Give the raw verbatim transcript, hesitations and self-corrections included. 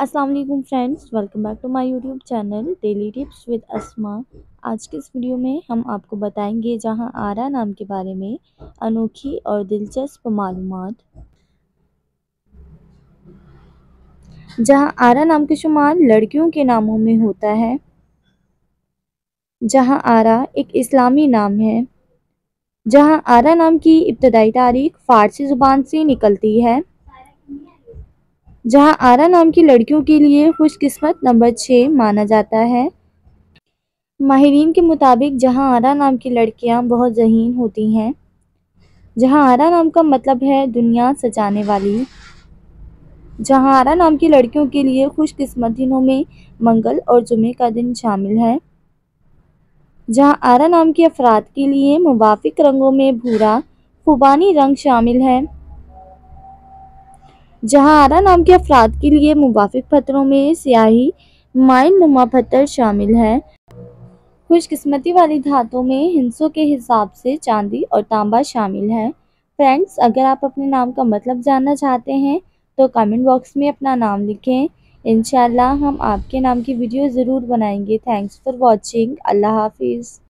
السلام علیکم friends, welcome back to my YouTube channel daily tips with Asma. آج کے اس ویڈیو میں ہم آپ کو بتائیں گے جہاں آرا نام کے بارے میں انوکھی اور دلچسپ معلومات۔ جہاں آرا نام کا شمار لڑکیوں کے ناموں میں ہوتا ہے۔ جہاں آرا ایک اسلامی نام ہے۔ جہاں آرا نام کی ابتدائی تاریخ فارسی زبان سے نکلتی ہے۔ جہاں آرا نام کی لڑکیوں کے لیے خوش قسمت نمبر چھ مانا جاتا ہے۔ ماہرین کے مطابق جہاں آرا نام کی لڑکیاں بہت ذہین ہوتی ہیں۔ جہاں آرا نام کا مطلب ہے دنیا سجانے والی۔ جہاں آرا نام کی لڑکیوں کے لیے خوش قسمت دنوں میں منگل اور جمعے کا دن شامل ہے۔ جہاں آرا نام کے افراد کے لیے موافق رنگوں میں بھورا خوبانی رنگ شامل ہے۔ جہاں آرا نام کے افراد کے لیے موافق پتھروں میں سیاہی مائل نما پتھر شامل ہے۔ خوش قسمتی والی دھاتوں میں ہندسوں کے حساب سے چاندی اور تانبا شامل ہے۔ فرینڈز، اگر آپ اپنے نام کا مطلب جاننا چاہتے ہیں تو کامنٹ باکس میں اپنا نام لکھیں۔ انشاءاللہ ہم آپ کے نام کی ویڈیو ضرور بنائیں گے۔ Thanks for watching. اللہ حافظ۔